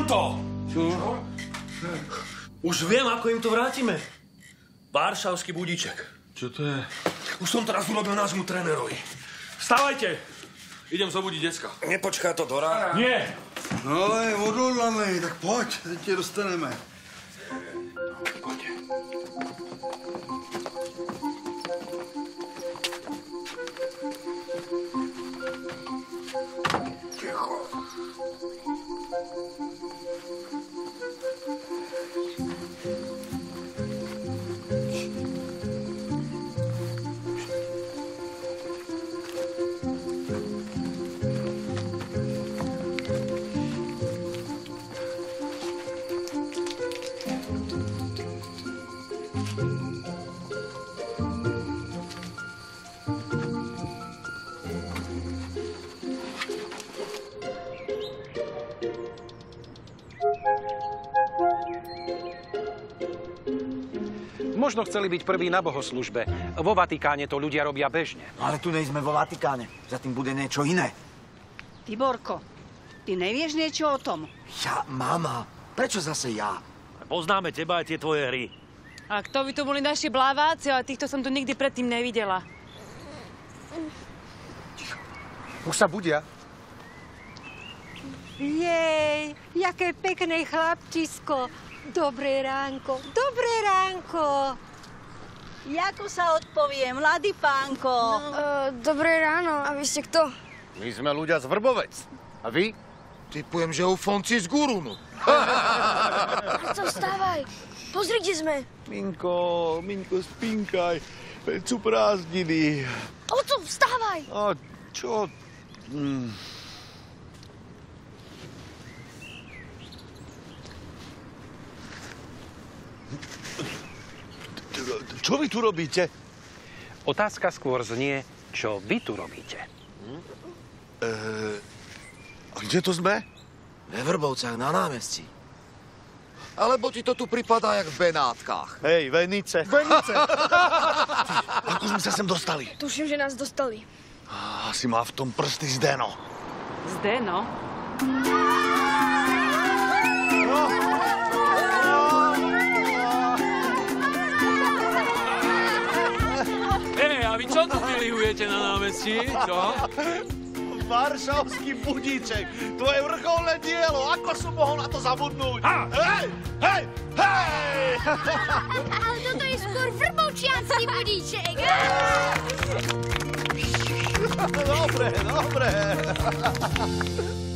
to! Čo? Už viem, ako im to vrátime. Varšavský budíček. Čo to je? Už som teraz urobil nášmu trénerovi. Vstávajte! Idem zobudiť decka. Nepočká to do rána? Nie! No ale je odhodlaný, tak poď, teď tě dostaneme. Poďte. Ticho. Možno chceli byť prví na bohoslužbe. Vo Vatikáne to ľudia robia bežne. No ale tu nejsme vo Vatikáne. Za tým bude niečo iné. Tiborko, ty nevieš niečo o tom? Ja, mama. Prečo zase ja? Poznáme teba aj tie tvoje hry. A kto by to boli naši bláváci, ale týchto som tu nikdy predtým nevidela. Už sa budia. Jej, jaké pekné chlapčisko. Dobré ránko, dobré ránko. Jako sa odpovie, mladý pánko? Dobré ráno, a vy ste kto? My sme ľudia z Vrbovec. A vy? Typujem, že ufonci z Gurunu. Co, vstávaj. Pozri, kde sme. Minko, spinkaj. Veď sú prázdniny. Oco, vstávaj. A čo? Čo vy tu robíte? Otázka skôr znie, čo vy tu robíte. A kde to sme? Ve Vrbovcach na námestí. Alebo ti to tu pripadá jak v Benátkach? Hej, Venice. Venice! Ako sme sa sem dostali? Tuším, že nás dostali. Asi má v tom prsty Zdeno. Zdeno? A vy čo tu vylihujete na námestí? Čo? Varšavský budíček. Tvoje vrcholné dielo. Ako som mohol na to zabudnúť? Hej! Hej! Hej! Ale toto je skôr vrbovčiansky budíček. Dobre, dobre.